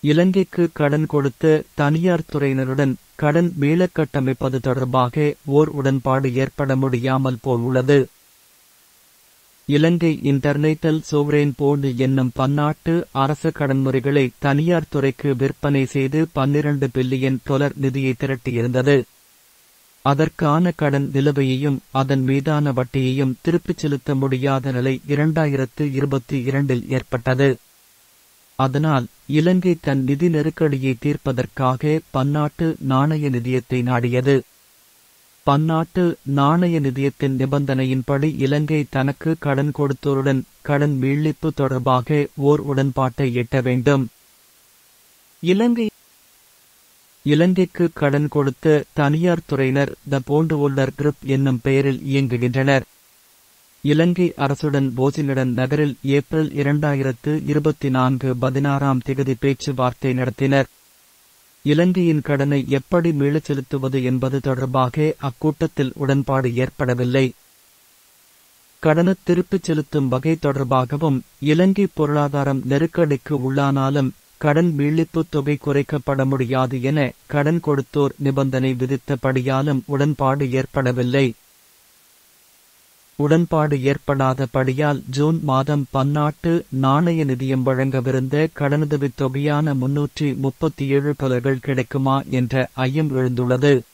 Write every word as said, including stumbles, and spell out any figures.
இலங்கைக்கு கடன் கொடுத்த தனியார் துறையினருடன் கடன் மீளக்கட்டமைப்பது தொடர்பாக ஓர் உடன்பாடு ஏற்பட முடியாமல் போயுள்ளது. இலங்கை இன்டர்நேஷனல் சோவரேன் போர்டு என்னும் பன்னாட்டு அரச கடன்முறைகளை தனியார் துறைக்கு விற்பனை செய்து பன்னிரண்டு பில்லியன் டாலர் நிதியை திரட்டியிருந்தது. அதற்கான கடன் நிலுவையையும் அதன் மீதான வட்டியையும் திருப்பிச் செலுத்த முடியாத நிலை இரண்டாயிரத்து இருபத்தி இரண்டில் ஏற்பட்டது. அதனால் இலங்கை தன் நிதி நெருக்கடியை தீர்ப்பதற்காக பன்னாட்டு நாணய நிதியத்தை நாடியது. பன்னாட்டு நாணய நிதியத்தின் நிபந்தனையின்படி இலங்கை தனக்கு கடன் கொடுத்தோருடன் கடன் மீள்ளிப்பு தொடர்பாக ஓர் உடன்பாட்டை எட்ட வேண்டும். இலங்கை இலங்கைக்கு கடன் கொடுத்த தனியார் துறையினர் த போண்ட் ஹோல்டர் குரூப் என்னும் பெயரில் இயங்குகின்றனர். இலங்கை அரசுடன் போசினிடன் நகரில் ஏப்ரல் இரண்டாயிரத்து இருபத்தி நான்கு பதினாறாம் திகதி பேச்சுவார்த்தை நடத்தினர். இலங்கையின் கடனை எப்படி மீளச் செலுத்துவது என்பது தொடர்பாக அக்கூட்டத்தில் உடன்பாடு ஏற்படவில்லை. கடனை திருப்பிச் செலுத்தும் வகை தொடர்பாகவும் இலங்கை பொருளாதாரம் நெருக்கடிக்கு உள்ளானாலும் கடன் மீள்ளிப்பு தொகை குறைக்கப்பட முடியாது என கடன் கொடுத்தோர் நிபந்தனை விதித்தபடியாலும் உடன்பாடு ஏற்படவில்லை. உடன்பாடு ஏற்படாதபடியால் ஜூன் மாதம் பன்னாட்டு நாணய நிதியம் வழங்கவிருந்த கடனுதவித் தொகையான முன்னூற்றி முப்பத்தி ஏழு டாலர்கள் கிடைக்குமா என்ற ஐயம் எழுந்துள்ளது.